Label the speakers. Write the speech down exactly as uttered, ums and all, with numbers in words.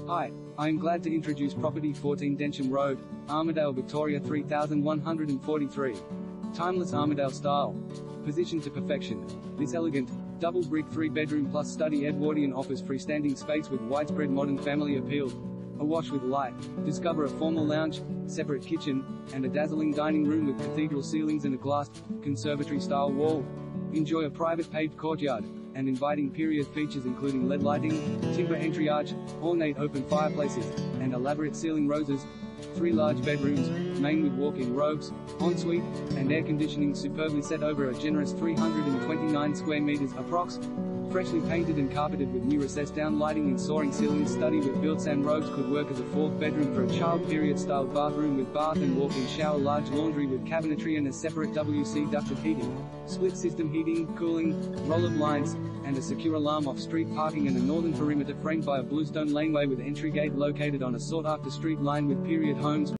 Speaker 1: Hi, I am glad to introduce property fourteen Densham Road, Armadale, Victoria three thousand one hundred forty-three. Timeless Armadale style. Positioned to perfection. This elegant, double brick three-bedroom plus study Edwardian offers freestanding space with widespread modern family appeal. Awash with light, discover a formal lounge, separate kitchen, and a dazzling dining room with cathedral ceilings and a glassed, conservatory-style wall. Enjoy a private paved courtyard, and inviting period features including L E D lighting, timber entry arch, ornate open fireplaces, and elaborate ceiling roses. Three large bedrooms, main with walk-in robes, ensuite, and air conditioning superbly set over a generous three hundred twenty-nine square meters approx. Freshly painted and carpeted with new recessed-down lighting and soaring ceilings. Study with built-in robes could work as a fourth bedroom for a child. Period-styled bathroom with bath and walk-in shower. Large laundry with cabinetry and a separate W C ducted heating. Split system heating, cooling, roll-up blinds, and a secure alarm. Off-street parking and a northern perimeter framed by a bluestone laneway with entry gate located on a sought-after street line with period homes.